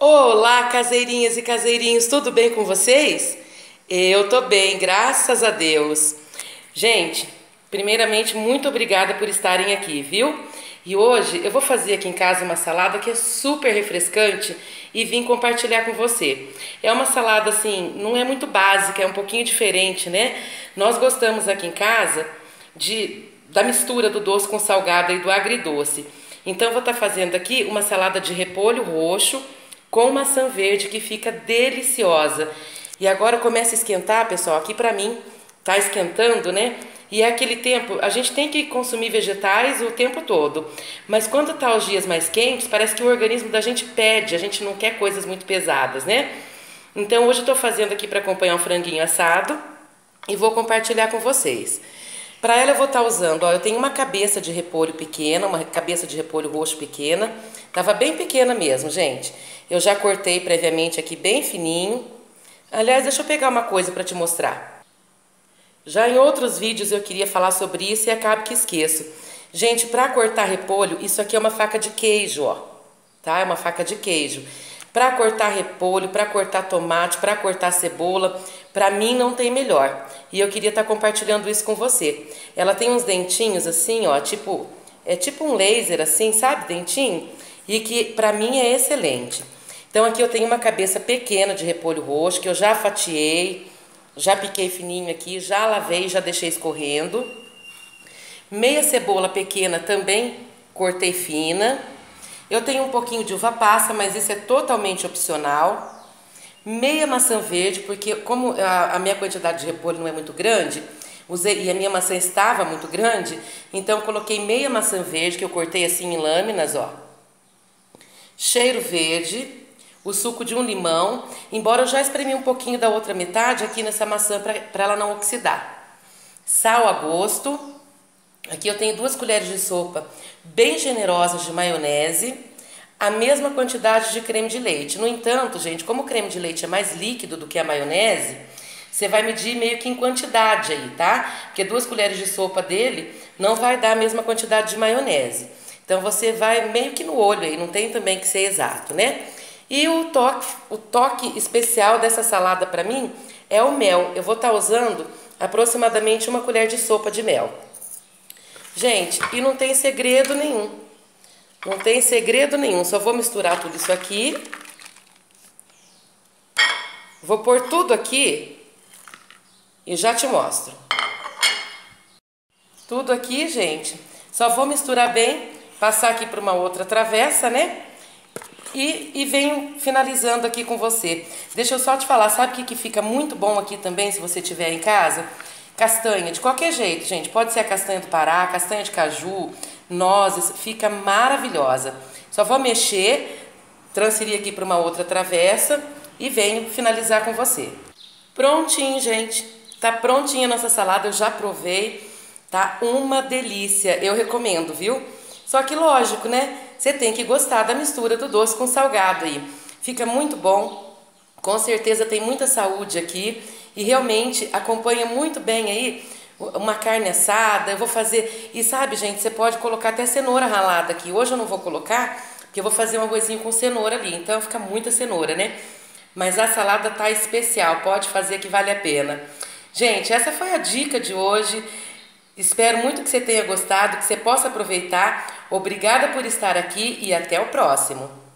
Olá, caseirinhas e caseirinhos, tudo bem com vocês? Eu tô bem, graças a Deus. Gente, primeiramente, muito obrigada por estarem aqui, viu? E hoje eu vou fazer aqui em casa uma salada que é super refrescante e vim compartilhar com você. É uma salada assim, não é muito básica, é um pouquinho diferente, né? Nós gostamos aqui em casa da mistura do doce com salgado e do agridoce. Então eu vou estar fazendo aqui uma salada de repolho roxo com maçã verde que fica deliciosa. E agora começa a esquentar, pessoal, aqui pra mim tá esquentando, né? E é aquele tempo, a gente tem que consumir vegetais o tempo todo. Mas quando tá os dias mais quentes, parece que o organismo da gente pede, a gente não quer coisas muito pesadas, né? Então hoje eu tô fazendo aqui para acompanhar um franguinho assado e vou compartilhar com vocês. Para ela eu vou estar usando, ó, eu tenho uma cabeça de repolho pequena, uma cabeça de repolho roxo pequena. Tava bem pequena mesmo, gente. Eu já cortei previamente aqui bem fininho. Aliás, deixa eu pegar uma coisa para te mostrar. Já em outros vídeos eu queria falar sobre isso e acabo que esqueço. Gente, para cortar repolho, isso aqui é uma faca de queijo, ó. Tá? É uma faca de queijo. Para cortar repolho, para cortar tomate, para cortar cebola, para mim não tem melhor. E eu queria estar compartilhando isso com você. Ela tem uns dentinhos assim, ó, é tipo um laser assim, sabe, dentinho? E que para mim é excelente. Então aqui eu tenho uma cabeça pequena de repolho roxo que eu já fatiei, já piquei fininho aqui, já lavei, já deixei escorrendo. Meia cebola pequena também cortei fina. Eu tenho um pouquinho de uva passa, mas isso é totalmente opcional. Meia maçã verde, porque como a minha quantidade de repolho não é muito grande, e a minha maçã estava muito grande, então eu coloquei meia maçã verde, que eu cortei assim em lâminas, ó. Cheiro verde, o suco de um limão, embora eu já espremi um pouquinho da outra metade aqui nessa maçã para ela não oxidar. Sal a gosto. Aqui eu tenho 2 colheres de sopa bem generosas de maionese, a mesma quantidade de creme de leite. No entanto, gente, como o creme de leite é mais líquido do que a maionese, você vai medir meio que em quantidade aí, tá? Porque 2 colheres de sopa dele não vai dar a mesma quantidade de maionese. Então você vai meio que no olho aí, não tem também que ser exato, né? E o toque especial dessa salada para mim é o mel. Eu vou estar usando aproximadamente 1 colher de sopa de mel. Gente, e não tem segredo nenhum. Não tem segredo nenhum. Só vou misturar tudo isso aqui. Vou pôr tudo aqui e já te mostro. Tudo aqui, gente. Só vou misturar bem, passar aqui para uma outra travessa, né? E venho finalizando aqui com você. Deixa eu só te falar, sabe o que fica muito bom aqui também, se você tiver em casa? Castanha, de qualquer jeito, gente. Pode ser a castanha do Pará, castanha de caju, nozes, fica maravilhosa. Só vou mexer, transferir aqui para uma outra travessa e venho finalizar com você. Prontinho, gente. Tá prontinha a nossa salada, eu já provei. Tá uma delícia, eu recomendo, viu? Só que lógico, né? Você tem que gostar da mistura do doce com salgado aí. Fica muito bom, com certeza tem muita saúde aqui. E realmente acompanha muito bem aí uma carne assada. Eu vou fazer, e sabe, gente, você pode colocar até cenoura ralada aqui. Hoje eu não vou colocar, porque eu vou fazer um arrozinho com cenoura ali, então fica muita cenoura, né? Mas a salada tá especial, pode fazer que vale a pena. Gente, essa foi a dica de hoje. Espero muito que você tenha gostado, que você possa aproveitar. Obrigada por estar aqui e até o próximo.